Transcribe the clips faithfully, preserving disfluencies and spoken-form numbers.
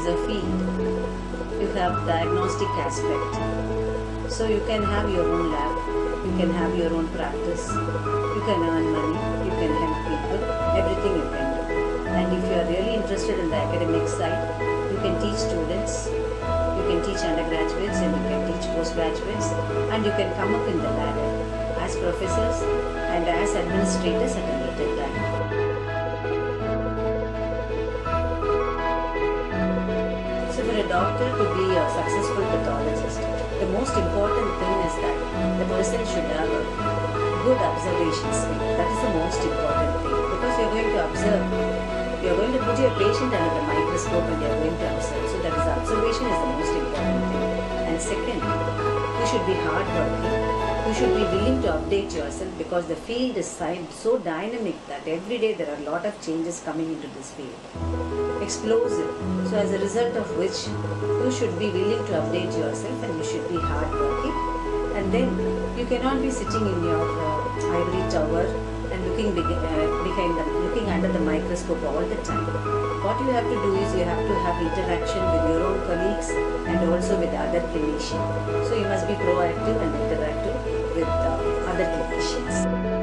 a field. You have diagnostic aspect. So you can have your own lab, you can have your own practice, you can earn money, you can help people, everything you can do. And if you are really interested in the academic side, you can teach students, you can teach undergraduates and you can teach postgraduates, and you can come up in the ladder as professors and as administrators at a later time. So for a doctor to be a successful pathologist, the most important thing is that the person should have a good observation skill. That is the most important thing, because you are going to observe. You are going to put your patient under the microscope and you are going to observe. So that is observation is the most important thing. And second, you should be hardworking. You should be willing to update yourself, because the field is so dynamic that every day there are a lot of changes coming into this field. Explosive. So as a result of which, you should be willing to update yourself and you should be hardworking. And then you cannot be sitting in your uh, ivory tower and looking big, uh, behind the, looking under the microscope all the time. What you have to do is you have to have interaction with your own colleagues and also with other clinicians. So you must be proactive and interactive with uh, other clinicians.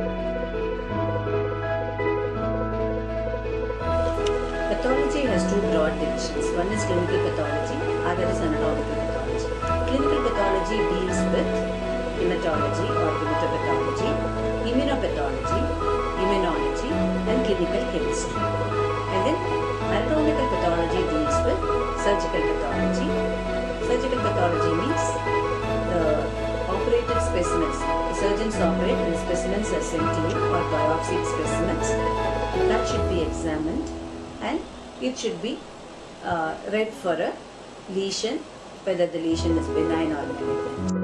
Pathology has two broad divisions. One is clinical pathology, other is anatomical pathology. Clinical pathology deals with hematology or hematopathology, immunopathology, immunology, and clinical chemistry. And then anatomical pathology deals with surgical pathology. Surgical pathology means the operated specimens. The surgeons operate and specimens are sent to you, or biopsied specimens. That should be examined and it should be uh, read for a lesion, whether the lesion is benign or malignant.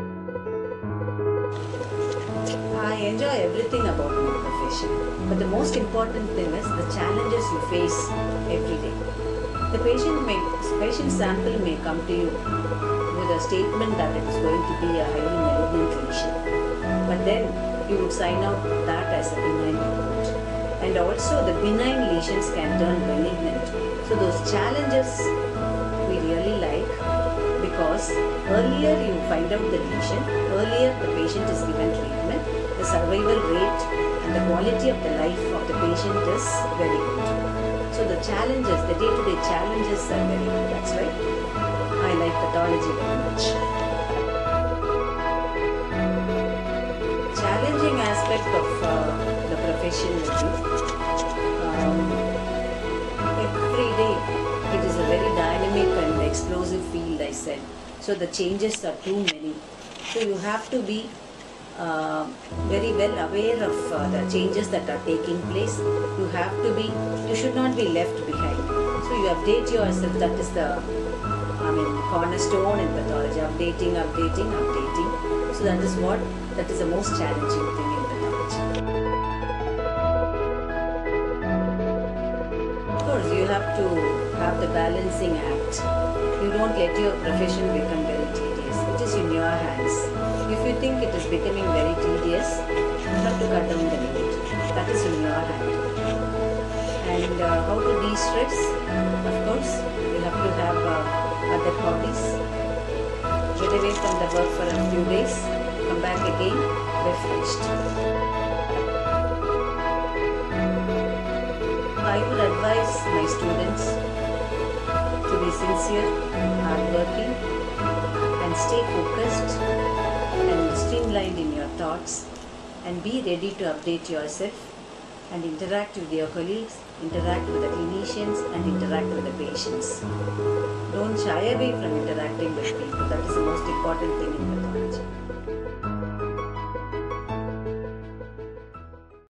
I enjoy everything about my profession, but the most important thing is the challenges you face every day. The patient may, patient sample may come to you with a statement that it is going to be a highly malignant lesion, but then you would sign out that as a benign report. And also the benign lesions can turn malignant. So those challenges we really like, because earlier you find out the lesion, earlier the patient is given treatment, the survival rate and the quality of the life of the patient is very good. So the challenges, the day-to-day challenges are very good. That's why I like pathology very much. Challenging aspect of uh, the profession will be um, every day it is a very dynamic and explosive field, I said. So the changes are too many. So you have to be uh, very well aware of uh, the changes that are taking place. You have to be, you should not be left behind. So you update yourself. That is the, I mean, cornerstone in pathology. Updating, updating, updating. So that is what, that is the most challenging thing in pathology. Of course, you have to have the balancing act. You don't let your profession become very tedious. It is in your hands. If you think it is becoming very tedious, you have to cut down the limit. That is in your hand. And uh, how to de-stress? Of course, you have to have uh, other hobbies. Get away from the work for a few days, come back again, refreshed. I would advise my students to be sincere, hardworking, and stay focused and streamlined in your thoughts, and be ready to update yourself and interact with your colleagues, interact with the clinicians, and interact with the patients. Don't shy away from interacting with people. That is the most important thing in pathology.